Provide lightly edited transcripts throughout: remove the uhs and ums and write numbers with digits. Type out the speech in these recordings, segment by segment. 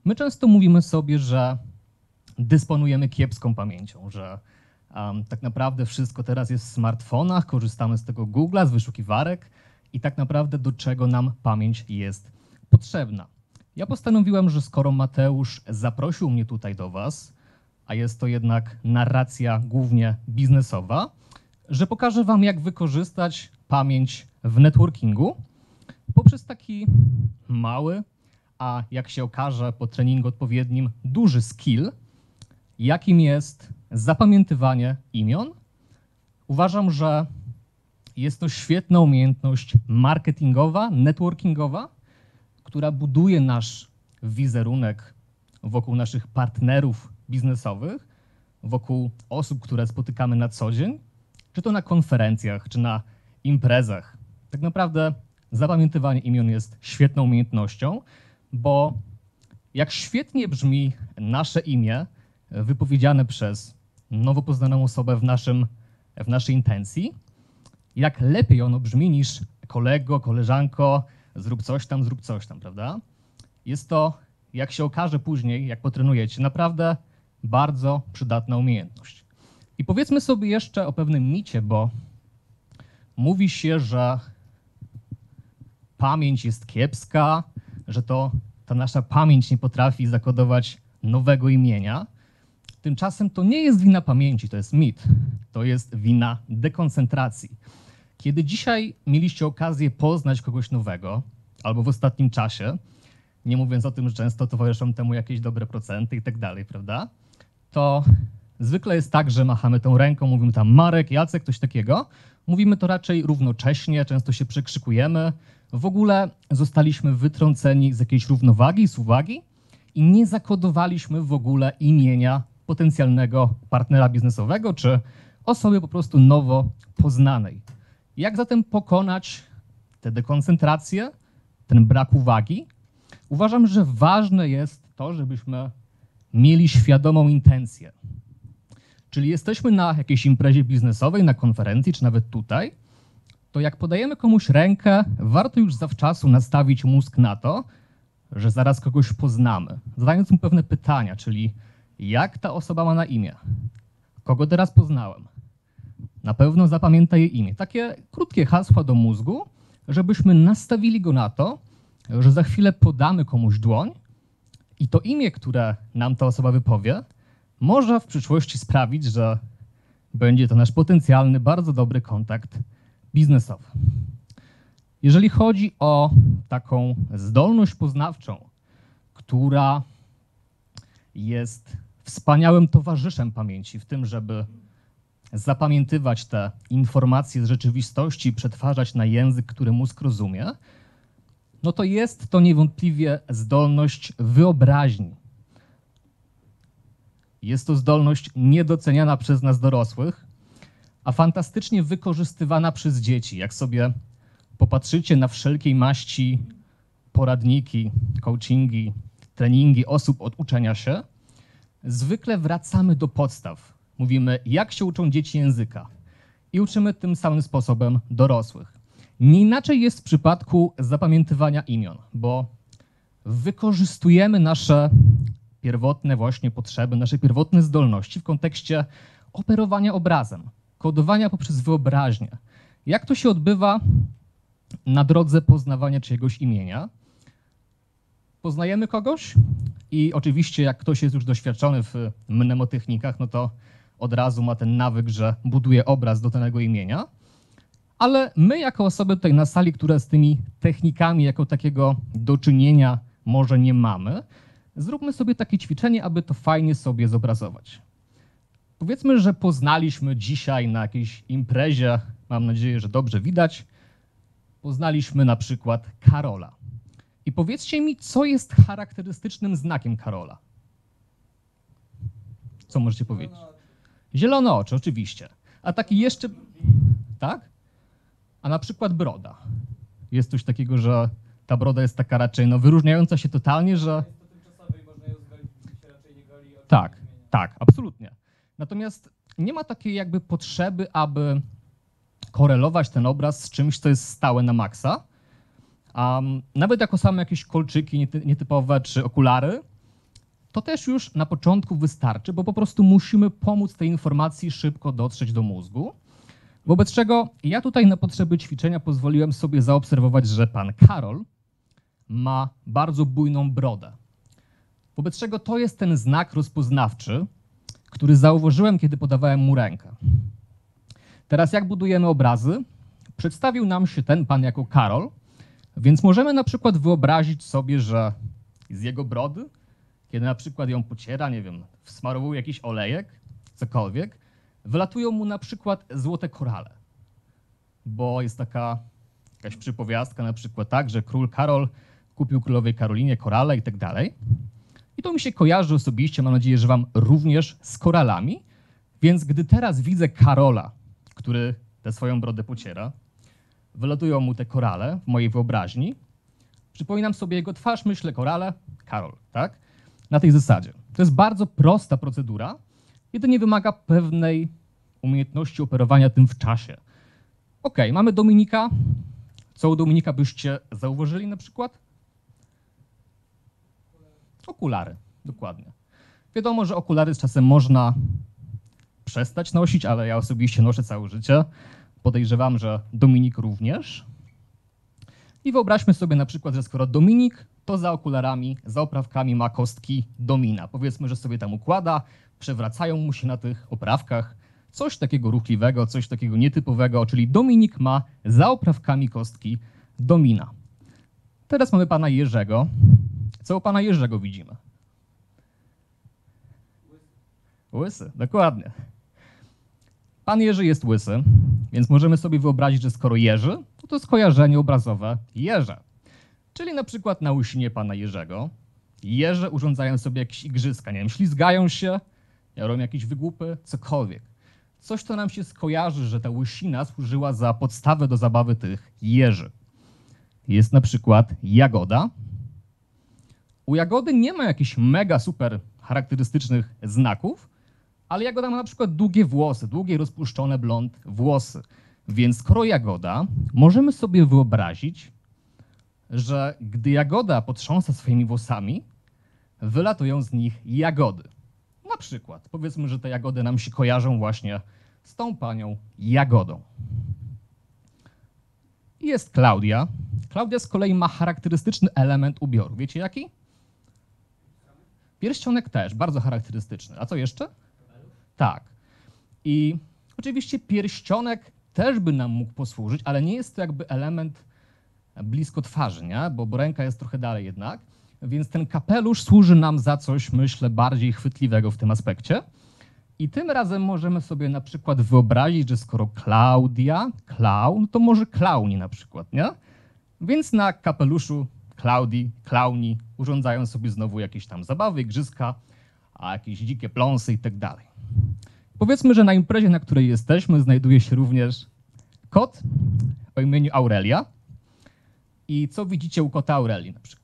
My często mówimy sobie, że dysponujemy kiepską pamięcią, że tak naprawdę wszystko teraz jest w smartfonach, korzystamy z tego Google'a, z wyszukiwarek i tak naprawdę do czego nam pamięć jest potrzebna. Ja postanowiłem, że skoro Mateusz zaprosił mnie tutaj do Was, a jest to jednak narracja głównie biznesowa, że pokażę Wam, jak wykorzystać pamięć w networkingu poprzez taki mały, a jak się okaże po treningu odpowiednim, duży skill, jakim jest zapamiętywanie imion. Uważam, że jest to świetna umiejętność marketingowa, networkingowa, która buduje nasz wizerunek wokół naszych partnerów biznesowych, wokół osób, które spotykamy na co dzień, czy to na konferencjach, czy na imprezach. Tak naprawdę zapamiętywanie imion jest świetną umiejętnością, bo jak świetnie brzmi nasze imię wypowiedziane przez nowo poznaną osobę w naszej intencji, jak lepiej ono brzmi niż kolego, koleżanko, zrób coś tam, prawda? Jest to, jak się okaże później, jak potrenujecie, naprawdę bardzo przydatna umiejętność. I powiedzmy sobie jeszcze o pewnym micie, bo mówi się, że pamięć jest kiepska, że ta nasza pamięć nie potrafi zakodować nowego imienia. Tymczasem to nie jest wina pamięci, to jest mit. To jest wina dekoncentracji. Kiedy dzisiaj mieliście okazję poznać kogoś nowego, albo w ostatnim czasie, nie mówiąc o tym, że często towarzyszą temu jakieś dobre procenty i tak dalej, prawda? To zwykle jest tak, że machamy tą ręką, mówimy tam Marek, Jacek, coś takiego. Mówimy to raczej równocześnie, często się przekrzykujemy. W ogóle zostaliśmy wytrąceni z jakiejś równowagi, z uwagi i nie zakodowaliśmy w ogóle imienia potencjalnego partnera biznesowego czy osoby po prostu nowo poznanej. Jak zatem pokonać tę dekoncentrację, ten brak uwagi? Uważam, że ważne jest to, żebyśmy mieli świadomą intencję. Czyli jesteśmy na jakiejś imprezie biznesowej, na konferencji, czy nawet tutaj, to jak podajemy komuś rękę, warto już zawczasu nastawić mózg na to, że zaraz kogoś poznamy, zadając mu pewne pytania, czyli jak ta osoba ma na imię, kogo teraz poznałem, na pewno zapamięta jej imię. Takie krótkie hasła do mózgu, żebyśmy nastawili go na to, że za chwilę podamy komuś dłoń i to imię, które nam ta osoba wypowie, może w przyszłości sprawić, że będzie to nasz potencjalny, bardzo dobry kontakt biznesowy. Jeżeli chodzi o taką zdolność poznawczą, która jest wspaniałym towarzyszem pamięci w tym, żeby zapamiętywać te informacje z rzeczywistości i przetwarzać na język, który mózg rozumie, no to jest to niewątpliwie zdolność wyobraźni. Jest to zdolność niedoceniana przez nas dorosłych, a fantastycznie wykorzystywana przez dzieci. Jak sobie popatrzycie na wszelkiej maści poradniki, coachingi, treningi osób od uczenia się, zwykle wracamy do podstaw. Mówimy, jak się uczą dzieci języka i uczymy tym samym sposobem dorosłych. Nie inaczej jest w przypadku zapamiętywania imion, bo wykorzystujemy nasze pierwotne właśnie potrzeby, nasze pierwotne zdolności w kontekście operowania obrazem, kodowania poprzez wyobraźnię. Jak to się odbywa na drodze poznawania czyjegoś imienia? Poznajemy kogoś i oczywiście jak ktoś jest już doświadczony w mnemotechnikach, no to od razu ma ten nawyk, że buduje obraz do danego imienia. Ale my jako osoby tutaj na sali, które z tymi technikami jako takiego do czynienia może nie mamy, zróbmy sobie takie ćwiczenie, aby to fajnie sobie zobrazować. Powiedzmy, że poznaliśmy dzisiaj na jakiejś imprezie, mam nadzieję, że dobrze widać, poznaliśmy na przykład Karola. I powiedzcie mi, co jest charakterystycznym znakiem Karola? Co możecie powiedzieć? Zielone oczy, oczywiście. A taki jeszcze... Tak? A na przykład broda. Jest coś takiego, że ta broda jest taka raczej wyróżniająca się totalnie, że... Jest to tymczasowe i można ją zgolić, się raczej nie goli. Tak, absolutnie. Natomiast nie ma takiej jakby potrzeby, aby korelować ten obraz z czymś, co jest stałe na maksa. Nawet jako same jakieś kolczyki nietypowe czy okulary, to też już na początku wystarczy, bo po prostu musimy pomóc tej informacji szybko dotrzeć do mózgu. Wobec czego ja tutaj na potrzeby ćwiczenia pozwoliłem sobie zaobserwować, że pan Karol ma bardzo bujną brodę. Wobec czego to jest ten znak rozpoznawczy, który zauważyłem, kiedy podawałem mu rękę. Teraz jak budujemy obrazy? Przedstawił nam się ten pan jako Karol, więc możemy na przykład wyobrazić sobie, że z jego brody, kiedy na przykład ją pociera, nie wiem, wsmarowuje jakiś olejek, cokolwiek, wylatują mu na przykład złote korale. Bo jest jakaś przypowiastka na przykład tak, że król Karol kupił królowej Karolinie korale i tak dalej. I to mi się kojarzy osobiście, mam nadzieję, że wam również z koralami. Więc gdy teraz widzę Karola, który tę swoją brodę pociera, wylatują mu te korale w mojej wyobraźni, przypominam sobie jego twarz, myślę korale, Karol, tak? Na tej zasadzie. To jest bardzo prosta procedura, jedynie wymaga pewnej umiejętności operowania tym w czasie. Ok, mamy Dominika. Co u Dominika byście zauważyli na przykład? Okulary, dokładnie. Wiadomo, że okulary z czasem można przestać nosić, ale ja osobiście noszę całe życie. Podejrzewam, że Dominik również. I wyobraźmy sobie na przykład, że skoro Dominik, to za okularami, za oprawkami ma kostki domina. Powiedzmy, że sobie tam układa, przewracają mu się na tych oprawkach coś takiego ruchliwego, coś takiego nietypowego, czyli Dominik ma za oprawkami kostki domina. Teraz mamy pana Jerzego. Co u pana Jerzego widzimy? Łysy, dokładnie. Pan Jerzy jest łysy, więc możemy sobie wyobrazić, że skoro Jerzy, to jest skojarzenie obrazowe Jerze. Czyli na przykład na łysinie pana Jerzego Jerze urządzają sobie jakieś igrzyska, nie wiem, ślizgają się, robią jakieś wygłupy, cokolwiek. Coś, co nam się skojarzy, że ta łysina służyła za podstawę do zabawy tych jeży. Jest na przykład jagoda. U jagody nie ma jakichś mega super charakterystycznych znaków, ale jagoda ma na przykład długie włosy, długie rozpuszczone blond włosy. Więc skoro jagoda, możemy sobie wyobrazić, że gdy jagoda potrząsa swoimi włosami, wylatują z nich jagody. Na przykład, powiedzmy, że te jagody nam się kojarzą właśnie z tą panią Jagodą. I jest Klaudia. Klaudia z kolei ma charakterystyczny element ubioru. Wiecie jaki? Pierścionek też, bardzo charakterystyczny. A co jeszcze? Tak. I oczywiście pierścionek też by nam mógł posłużyć, ale nie jest to jakby element blisko twarzy, nie? Bo ręka jest trochę dalej jednak. Więc ten kapelusz służy nam za coś, myślę, bardziej chwytliwego w tym aspekcie. I tym razem możemy sobie na przykład wyobrazić, że skoro Klaudia, klaun, to może klauni na przykład, nie? Więc na kapeluszu Klaudii, klauni urządzają sobie znowu jakieś tam zabawy, igrzyska, a jakieś dzikie pląsy i tak dalej. Powiedzmy, że na imprezie, na której jesteśmy, znajduje się również kot o imieniu Aurelia. I co widzicie u kota Aurelii na przykład?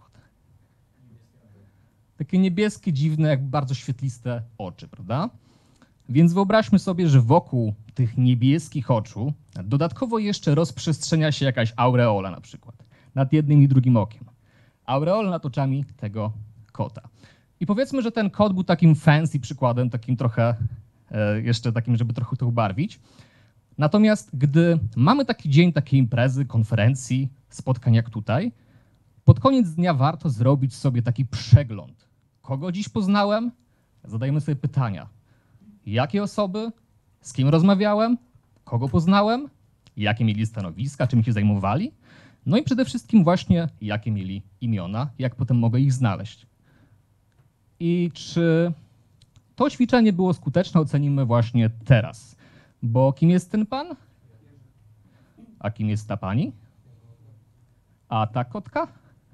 Takie niebieskie, dziwne, jakby bardzo świetliste oczy, prawda? Więc wyobraźmy sobie, że wokół tych niebieskich oczu dodatkowo jeszcze rozprzestrzenia się jakaś aureola na przykład, nad jednym i drugim okiem. Aureola nad oczami tego kota. I powiedzmy, że ten kot był takim fancy przykładem, takim trochę, jeszcze takim, żeby trochę to ubarwić. Natomiast gdy mamy taki dzień, takiej imprezy, konferencji, spotkań jak tutaj, pod koniec dnia warto zrobić sobie taki przegląd. Kogo dziś poznałem? Zadajemy sobie pytania. Jakie osoby? Z kim rozmawiałem? Kogo poznałem? Jakie mieli stanowiska? Czym się zajmowali? No i przede wszystkim właśnie, jakie mieli imiona? Jak potem mogę ich znaleźć? I czy to ćwiczenie było skuteczne, ocenimy właśnie teraz. Bo kim jest ten pan? A kim jest ta pani? A ta kotka?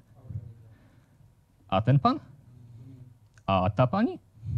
A ten pan? A ta pani?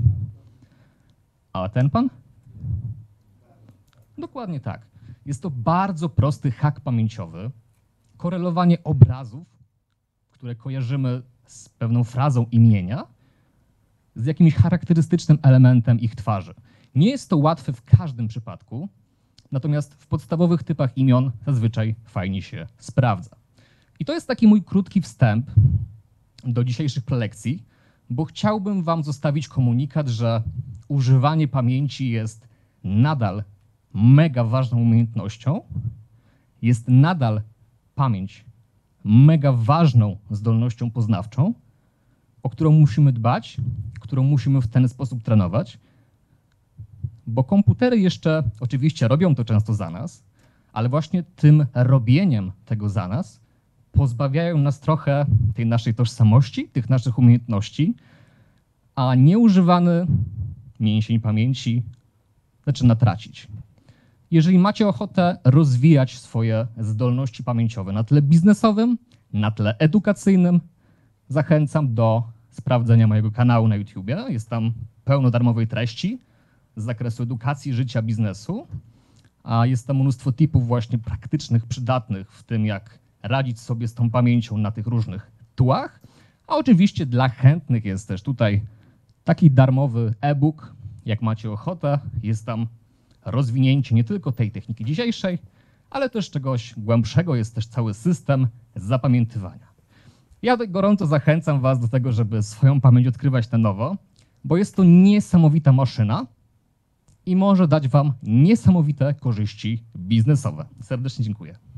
A ten pan? Dokładnie tak. Jest to bardzo prosty hak pamięciowy. Korelowanie obrazów, które kojarzymy z pewną frazą imienia, z jakimś charakterystycznym elementem ich twarzy. Nie jest to łatwe w każdym przypadku, natomiast w podstawowych typach imion zazwyczaj fajnie się sprawdza. I to jest taki mój krótki wstęp do dzisiejszych prelekcji. bo chciałbym Wam zostawić komunikat, że używanie pamięci jest nadal mega ważną umiejętnością, jest nadal pamięć mega ważną zdolnością poznawczą, o którą musimy dbać, którą musimy w ten sposób trenować, bo komputery jeszcze oczywiście robią to często za nas, ale właśnie tym robieniem tego za nas pozbawiają nas trochę tej naszej tożsamości, tych naszych umiejętności, a nieużywany mięsień pamięci zaczyna tracić. Jeżeli macie ochotę rozwijać swoje zdolności pamięciowe na tle biznesowym, na tle edukacyjnym, zachęcam do sprawdzenia mojego kanału na YouTubie. Jest tam pełno darmowej treści z zakresu edukacji, życia, biznesu, a jest tam mnóstwo tipów właśnie praktycznych, przydatnych w tym, jak radzić sobie z tą pamięcią na tych różnych tułach. A oczywiście dla chętnych jest też tutaj taki darmowy e-book, jak macie ochotę. Jest tam rozwinięcie nie tylko tej techniki dzisiejszej, ale też czegoś głębszego. Jest też cały system zapamiętywania. Ja gorąco zachęcam Was do tego, żeby swoją pamięć odkrywać na nowo, bo jest to niesamowita maszyna i może dać Wam niesamowite korzyści biznesowe. Serdecznie dziękuję.